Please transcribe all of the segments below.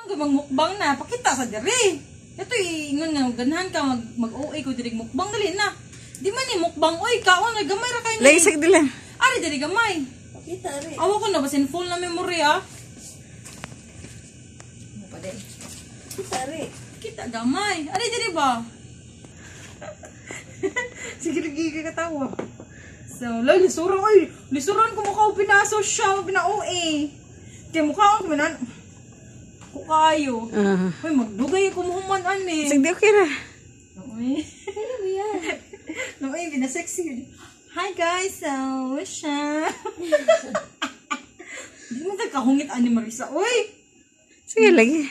gamang mukbang na. Pakita sa diri. Ito ingon nga, ganahan ka mag-OA ko diri mukbang dali na. Di man ni mukbang, oy, kaon, gamay ra kayo. Laisag dila. Ari diri gamay. Pakita rin. Awa ko na, basin full na memory ah. Ano pa din? Pakita rin. Kita gamay. Ari diri ba? Sige lagi ka katawa. So, lagi lisuro oy. Lisuron ko mukha pinaso siya, pina-OA. Kaya mukha ko manan. Ko kayo. Hoy, magdugay ko muhuman ani. Sige, okay ra. Oy. Oy, pina-sexy. Hi guys, so siya. Di mo ta kahungit ani Marisa. Oy. Sige lagi.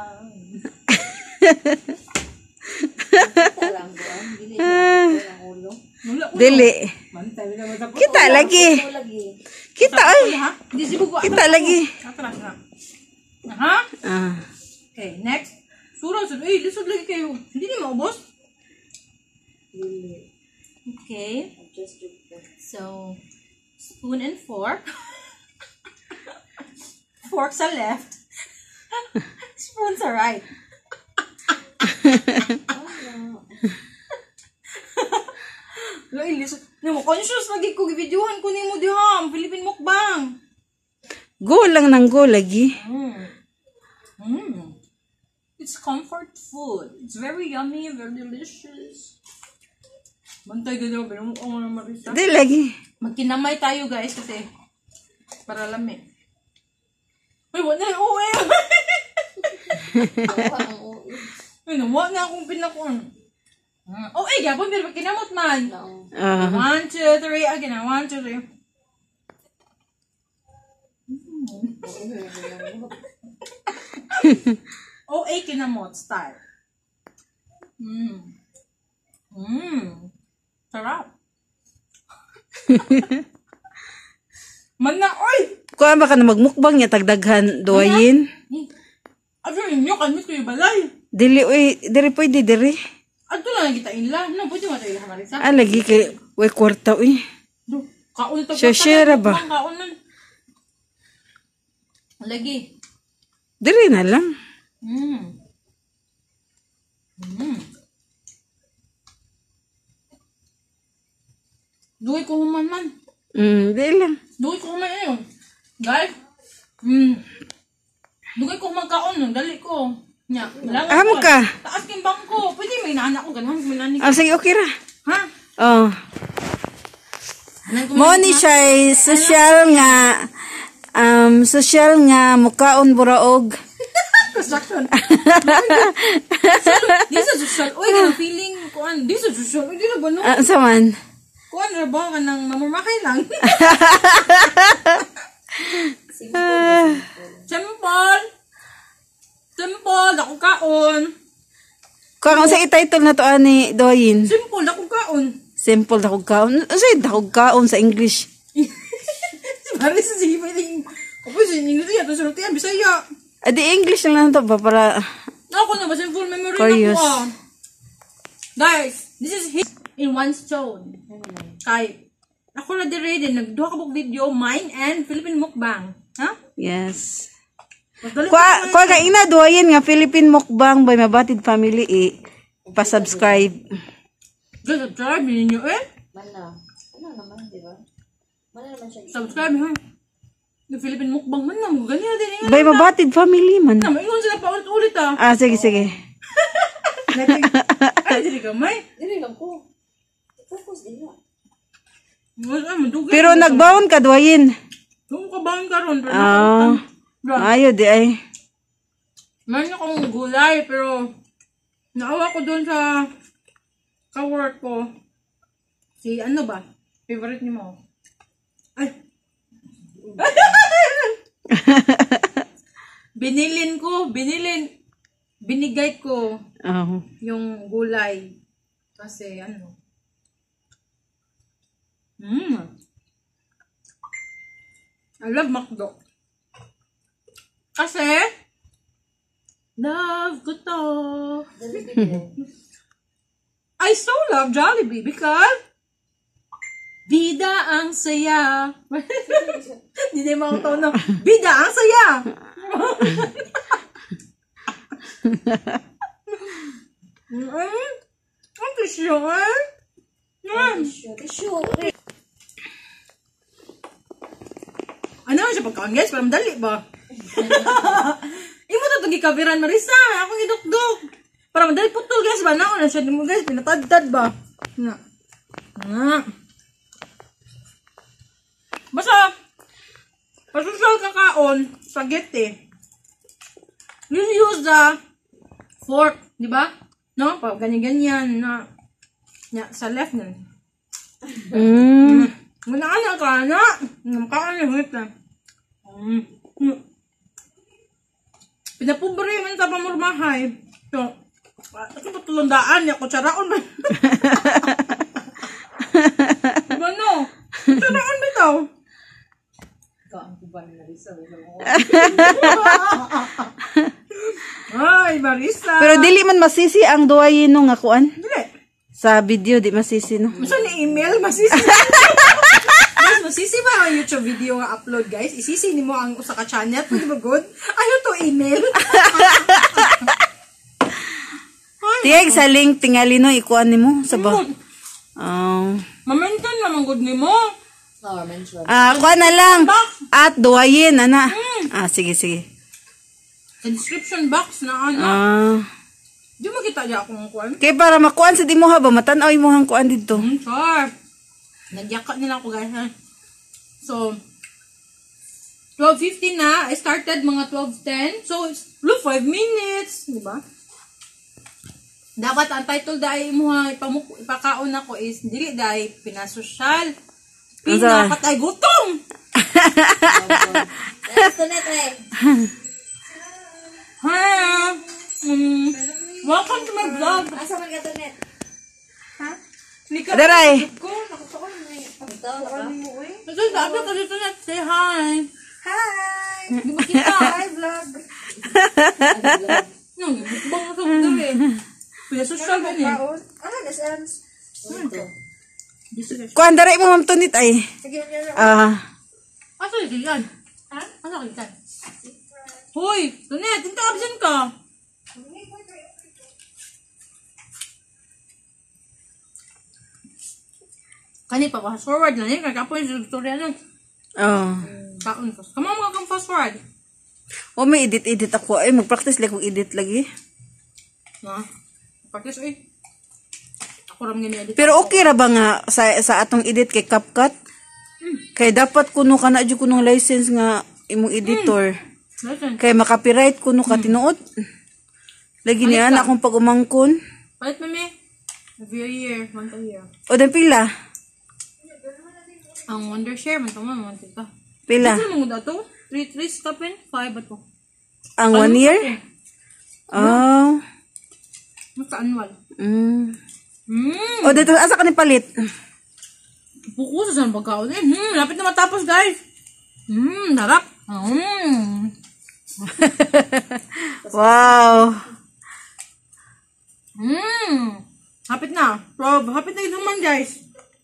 Pakita lang buwan. Dili yung ulo. Dili. Kita lagi. Ito lagi. Kita ay. Di sibugo. Kita lagi. Ha? Ah. Okay, next. Surah, lisod lagi kayo. Hindi ni maubos? Dili. Okay. Just joke lang. So, spoon and fork. Fork sa left. Spoon sa right. Lisod. Conscious lagi ko. Videohan ko ni mo diham. Philippine mukbang. Go lang nang go lagi. It's comfort food. It's very yummy, very delicious. Bantay ka daw, pero mukha na Marisa. Di lagi. Magkinamay tayo guys kasi para lami. Uy, wala na, uwi! Nawa ang ulo. Uy, nawa na akong pinakuan. Oh, eh, gabon, pero kinamot man. No. 1, 2, 3, again, 1, 2, 3. Oh, eh, kinamot, style. Sarap. Man na, oy! Kuha ba ka na magmukbang niya tagdaghan duwayin? Ano yun kan ito yung balay? Dili uy, diri pwede diri. Ato lang kita inla. No, pwede mo ito ila Marisa. Ah lagi kay way kwarta uy. Kaon ito. Share ba? Kaon man. Lagi. Diri na lang. Duwi ko human man. Dili lang. Duwi ko human yun. Guys. Duwi ko human kaon. Dali ko. Nya. Amo ka. Taas king bangko. Pwede may naanak ko. Ganahan ko may nanik. Ah sige okay ra. Ha? Oh. Mo ni siya ay social nga mukaon buraog. Construction. Di sa social. Uy, ganang feeling ko an. Di sa social. Uy, di na ba no? Saman. Kuan ra ba ka nang mamumakay lang? Simple. Simple. Ako kaon. Kuha sa i-title na to ani Doyin. Simple. Ako kaon. Simple dakog kaon. Say dakog kaon sa English. Si Maris sige pwedeng. Ako si English yan. Tapos sultihan. Bisaya. Adi English lang to ba para Ako na ba full memory Curious. na ko. Guys, this is hit in one stone. Kay, ako na ready. Nagduha ka video, mine and Philippine mukbang. Ha? yes. Magdali Kuha ka ina Doyin nga Philippine mukbang by Mabatid family pa-subscribe. Guys, subscribe ninyo eh. Mana. Ano naman, di ba? Mana naman siya. Subscribe ha. Yung Philippine mukbang man na. Ganyan din nga. By Mabatid family man. Maingon sila pa ulit ah. Ah sige sige. Ay, dili ka may. Dili lang ko. Focus din lang. Pero nagbaon ka Doyin. Kung kabahan ka ron. Ayo di ay. Mayroon akong gulay, pero naawa ko doon sa ka-work ko. Si ano ba? Favorite ni mo? Ay! Binigay ko yung gulay. Kasi ano? I love McDo. Kasi, love ko to. I so love Jollibee because bida ang saya. Hindi na yung mga tono. Bida ang saya. Ang tissue, eh? Tissue. Ano siya pagkaon, guys? Parang dali ba? Imo to itong gikabiran, Marisa. Akong idukdok. Parang dali putol, guys. Ba? Naon na siya. Di mo, guys. Pinatad-tad ba? Na. Basta, pasusyal kakaon, spaghetti. You use the fork, di ba? No? Pag ganyan-ganyan na sa left nun. Muna ka na. Makakaan yung hit na. Pinapobre man sa pamurmahay. So, ito pa tulundaan niya. Kutsaraon ba? Diba no? Kutsaraon ba ito? Ay, Marisa. Pero dili man masisi ang duwayin no nga kuan. Dili. Sa video di masisi no. Masa ni email masisi. Guys, masisi ba ang YouTube video nga upload, guys? Isisi nimo ang usa ka channel, pwede ba good? Ano to email? Tiyag sa link tingali no ikuan nimo sa ba. Mamentan naman good nimo. Mention. Kuan na lang. At duwayin ana. Sige sige. Sa description box na ano. Di mo kita diya akong kuan. Kay para makuan sa dimo ha ba matan-aw imong kuan didto. Sure. Nagyakat nila ako, guys. Ha? So, 12:50 na. I started mga 12:10. So, look, 5 minutes. Diba? Dapat ang title dahil mo ha, ipakaon ako is, dili dahil pinasosyal. Pinapatay gutom! Hi! Welcome to my vlog. Asa man ka to net? Ha? Daray. Ito, laba. Ito, sabi ko dito na, say hi. Hi! Di ba kita? Hi, vlog. Yung, bukbang na sa gabi. Pinasosyal ba niya? Ano, nasans? Ito. Kuan daray mo Ma'am Tunit ay. Asa yung yan? Ha? Asa yung yan? Hoy, Tunet, hindi absent ka. Kani pa, fast forward na niya. Kakapo yung tutorial nung kaon ko. Kama mga kang fast forward. May edit ako. Ay, mag-practice lang kung edit lagi. Practice Ako ram gani edit. Pero okay ra ba nga sa atong edit kay CapCut? Kay dapat kuno ka na jud kunong license nga imong editor. Kay makapiright kuno ka tinuod. Lagi niya na akong pag-umangkon. Palit mami. Every year, once a year. O dan pila? Ang Wondershare man tama man tita. Pila? Ano mo dato? 3 stopin, 5 ato. Ang 1 year? Maka annual. O dito asa ka ni palit? Buko sa pagkaon eh. Lapit na matapos, guys. Darap. Wow. Hapit na. Hapit na ito man, guys.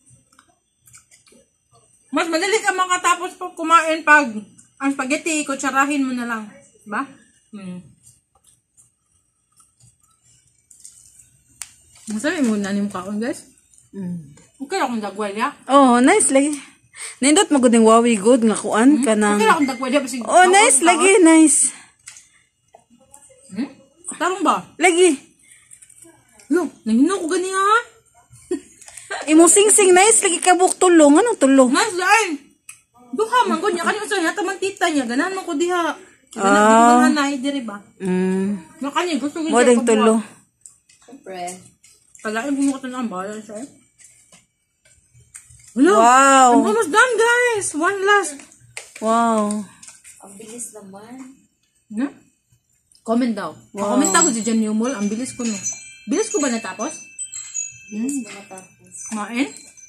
Mas madali ka makatapos pag kumain pag ang spaghetti, kutsarahin mo na lang. Diba? Masabi mo na yung kaon, guys. Okay akong dagwalya. Oh, nice lagi. Nindot mo gud wawi good nga kuan kanang. Okay akong dagwalya. Oh, nice lagi, nice. Tarong ba? Lagi. No, nangino ko gani ha? Imong sing-sing nice lagi ka buk tulong. Anong tulong? Nice line. Duha man ko niya. Kanina sa yata man tita niya. Ganahan mo ko diha. Ganahan na diri ba? Nga kanya gusto ko siya. Modeng tulong. Siyempre. Kalain mo ko ang bahala siya. Hello. Wow. I'm almost done, guys. One last. Wow. Ang bilis naman. Na? Comment daw. Wow. Comment ako si Jan Yumol. Ang bilis ko no. Bilis ko ba natapos? Bilis na matapos. Kumain?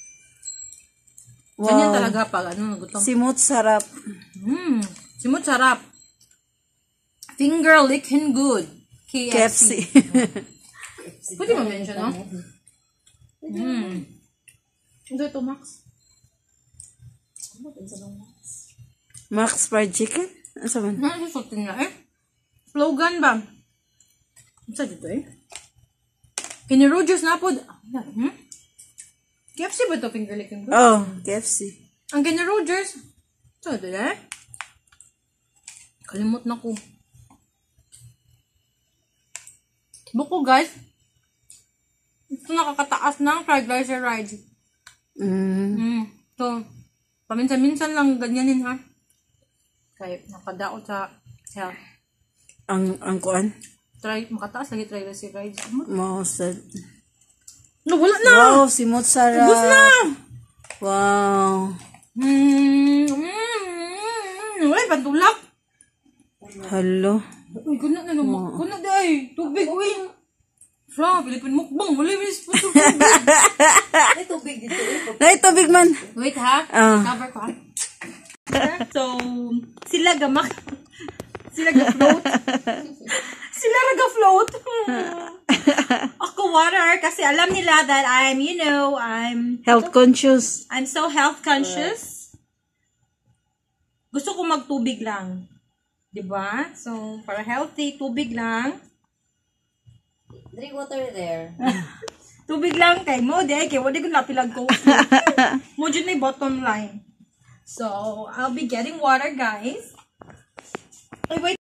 Wow. Ganyan talaga pag ano, nagutom. Simot sarap. Simot sarap. Finger licking good. KFC. Pwede mo mention, no? Ito, Max. Max fried chicken? Asa man? Nasusutin na eh. Slogan ba? Sa dito eh. Kini Rogers na po. KFC ba ito? Finger licking bro? Oh, KFC. Ang kini Rogers. Sa dito eh. Kalimot na ko. Buko guys. Ito nakakataas ng Triglycer rides. So, paminsan-minsan lang ganyanin ha. Kaya nakadaot sa health. Ang kuan? Makataas lagi triglycerides. Mo sa... No, wala na! Wow, si Mozzarella. Ubus na! Wow. Uy, pantulak! Hello. Uy, kunat na naman. Kunat na eh. Tubig, uy. Sa, Pilipin mukbang. Wala yung minis pa tubig. May tubig dito eh. Nay, tubig man. Wait ha. Cover ko ha. So, sila gamak. Sila ga-float. Sila raga-float. Ako water kasi alam nila that I'm, you know, I'm Health conscious. so health conscious. Gusto ko magtubig lang. 'Di ba? So, para healthy, tubig lang. Drink water there. Tubig lang kay mo, kay wala ko napilag ko. Mo dyan na bottom line. So, I'll be getting water, guys. Ay, wait.